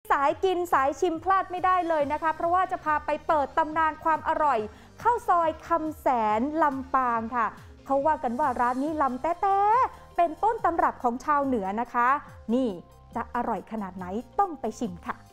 สายกินสายชิมพลาดไม่ได้เลยนะคะเพราะว่าจะพาไปเปิดตำนานความอร่อยข้าวซอยคำแสนลำปางค่ะเขาว่ากันว่าร้านนี้ลำแต้ๆเป็นต้นตำรับของชาวเหนือนะคะนี่จะอร่อยขนาดไหนต้องไปชิมค่ะ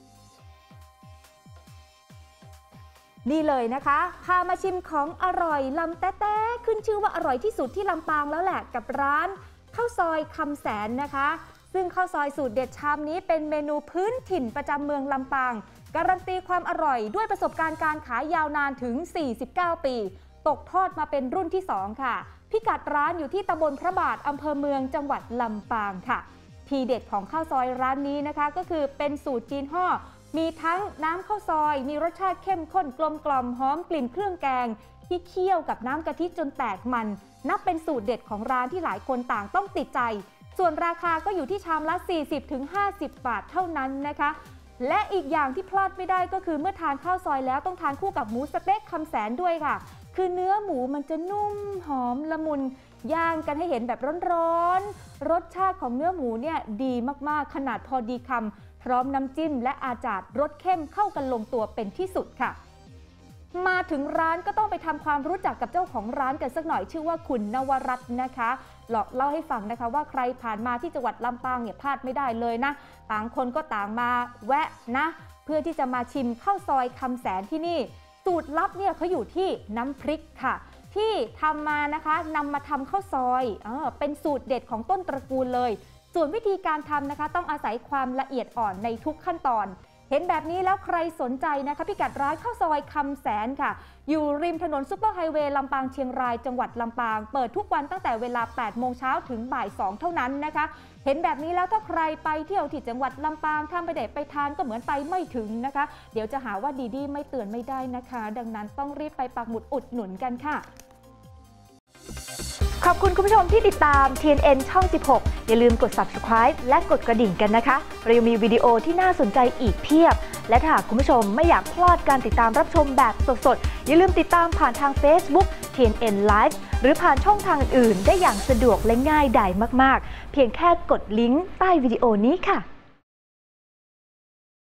นี่เลยนะคะพามาชิมของอร่อยลำแต้ๆขึ้นชื่อว่าอร่อยที่สุดที่ลำปางแล้วแหละกับร้านข้าวซอยคำแสนนะคะซึ่งข้าวซอยสูตรเด็ดชามนี้เป็นเมนูพื้นถิ่นประจำเมืองลำปางการันตีความอร่อยด้วยประสบการณ์การขายยาวนานถึง49ปีตกทอดมาเป็นรุ่นที่2ค่ะพิกัดร้านอยู่ที่ตำบลพระบาทอำเภอเมืองจังหวัดลำปางค่ะทีเด็ดของข้าวซอยร้านนี้นะคะก็คือเป็นสูตรจีนห่อมีทั้งน้ำข้าวซอยมีรสชาติเข้มข้นกลมกล่อมหอมกลิ่นเครื่องแกงที่เคี่ยวกับน้ำกะทิจนแตกมันนับเป็นสูตรเด็ดของร้านที่หลายคนต่างต้องติดใจส่วนราคาก็อยู่ที่ชามละ 40-50 บาทเท่านั้นนะคะและอีกอย่างที่พลาดไม่ได้ก็คือเมื่อทานข้าวซอยแล้วต้องทานคู่กับหมูสเต็กคำแสนด้วยค่ะคือเนื้อหมูมันจะนุ่มหอมละมุนย่างกันให้เห็นแบบร้อนๆรสชาติของเนื้อหมูเนี่ยดีมากๆขนาดพอดีคำพร้อมน้ำจิ้มและอาจารย์รสเข้มเข้ากันลงตัวเป็นที่สุดค่ะมาถึงร้านก็ต้องไปทำความรู้จักกับเจ้าของร้านกันสักหน่อยชื่อว่าคุณนวรัตน์นะคะเล่าให้ฟังนะคะว่าใครผ่านมาที่จังหวัดลำปางเนี่ยพลาดไม่ได้เลยนะต่างคนก็ต่างมาแวะนะเพื่อที่จะมาชิมข้าวซอยคำแสนที่นี่สูตรลับเนี่ยเขาอยู่ที่น้ำพริกค่ะที่ทำมานะคะนำมาทำข้าวซอยเป็นสูตรเด็ดของต้นตระกูลเลยส่วนวิธีการทำนะคะต้องอาศัยความละเอียดอ่อนในทุกขั้นตอนเห็นแบบนี้แล้วใครสนใจนะคะพิกัดร้านข้าวซอยคำแสนค่ะอยู่ริมถนนซุปเปอร์ไฮเวย์ลำปางเชียงรายจังหวัดลำปางเปิดทุกวันตั้งแต่เวลา 8 โมงเช้าถึงบ่าย 2 เท่านั้นนะคะเห็นแบบนี้แล้วถ้าใครไปเที่ยวที่จังหวัดลำปางถ้าไม่ได้ไปทานก็เหมือนไปไม่ถึงนะคะเดี๋ยวจะหาว่าดีๆไม่เตือนไม่ได้นะคะดังนั้นต้องรีบไปปักหมุดอุดหนุนกันค่ะขอบคุณคุณผู้ชมที่ติดตาม TNN ช่อง 16 อย่าลืมกด Subscribe และกดกระดิ่งกันนะคะเรายังมีวิดีโอที่น่าสนใจอีกเพียบและถ้าหากคุณผู้ชมไม่อยากพลาดการติดตามรับชมแบบสดๆอย่าลืมติดตามผ่านทาง Facebook TNN Live หรือผ่านช่องทางอื่นได้อย่างสะดวกและง่ายดายมากๆเพียงแค่กดลิงก์ใต้วิดีโอนี้ค่ะ